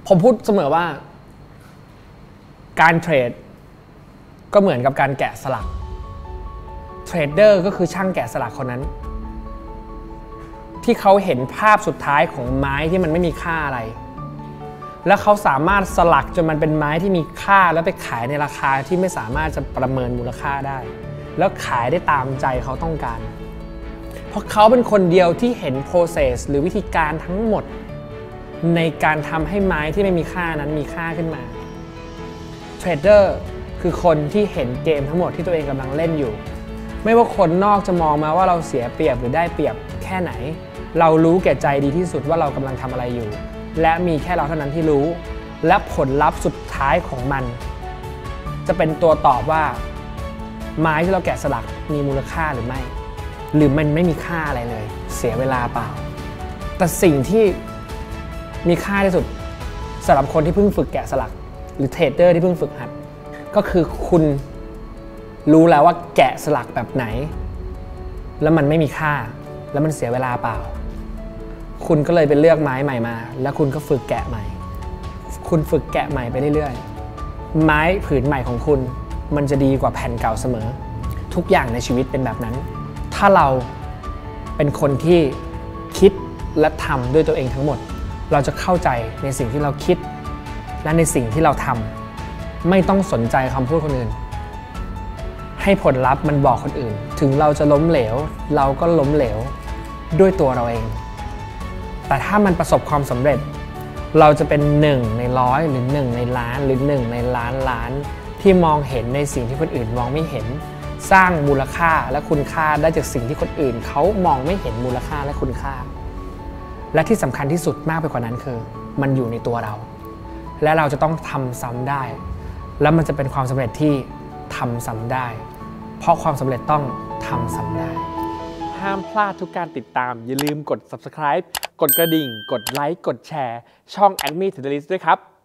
ผมพูดเสมอว่าการเทรดก็เหมือนกับการแกะสลักเทรดเดอร์ก็คือช่างแกะสลักคนนั้นที่เขาเห็นภาพสุดท้ายของไม้ที่มันไม่มีค่าอะไรแล้วเขาสามารถสลักจนมันเป็นไม้ที่มีค่าแล้วไปขายในราคาที่ไม่สามารถจะประเมินมูลค่าได้แล้วขายได้ตามใจเขาต้องการเพราะเขาเป็นคนเดียวที่เห็น process หรือวิธีการทั้งหมดในการทำให้ไม้ที่ไม่มีค่านั้นมีค่าขึ้นมาเทรดเดอร์คือคนที่เห็นเกมทั้งหมดที่ตัวเองกำลังเล่นอยู่ไม่ว่าคนนอกจะมองมาว่าเราเสียเปรียบหรือได้เปรียบแค่ไหนเรารู้แก่ใจดีที่สุดว่าเรากำลังทำอะไรอยู่และมีแค่เราเท่านั้นที่รู้และผลลัพธ์สุดท้ายของมันจะเป็นตัวตอบว่าไม้ที่เราแกะสลักมีมูลค่าหรือไม่หรือมันไม่มีค่าอะไรเลยเสียเวลาเปล่าแต่สิ่งที่มีค่าที่สุดสำหรับคนที่เพิ่งฝึกแกะสลักหรือเทรดเดอร์ที่เพิ่งฝึกหัดก็คือคุณรู้แล้วว่าแกะสลักแบบไหนแล้วมันไม่มีค่าแล้วมันเสียเวลาเปล่าคุณก็เลยไปเลือกไม้ใหม่มาแล้วคุณก็ฝึกแกะใหม่คุณฝึกแกะใหม่ไปเรื่อยๆไม้ผืนใหม่ของคุณมันจะดีกว่าแผ่นเก่าเสมอทุกอย่างในชีวิตเป็นแบบนั้นถ้าเราเป็นคนที่คิดและทำด้วยตัวเองทั้งหมดเราจะเข้าใจในสิ่งที่เราคิดและในสิ่งที่เราทำไม่ต้องสนใจคำพูดคนอื่นให้ผลลัพธ์มันบอกคนอื่นถึงเราจะล้มเหลวเราก็ล้มเหลวด้วยตัวเราเองแต่ถ้ามันประสบความสำเร็จเราจะเป็น1 ใน 100หรือ1 ในล้านหรือ1 ในล้านที่มองเห็นในสิ่งที่คนอื่นมองไม่เห็นสร้างมูลค่าและคุณค่าได้จากสิ่งที่คนอื่นเขามองไม่เห็นมูลค่าและคุณค่าและที่สำคัญที่สุดมากไปกว่านั้นคือมันอยู่ในตัวเราและเราจะต้องทำซ้ำได้แล้วมันจะเป็นความสำเร็จที่ทำซ้ำได้เพราะความสำเร็จต้องทำซ้ำได้ห้ามพลาดทุกการติดตามอย่าลืมกด subscribe กดกระดิ่งกดไลค์กดแชร์ช่อง Acme Tutorials ด้วยครับ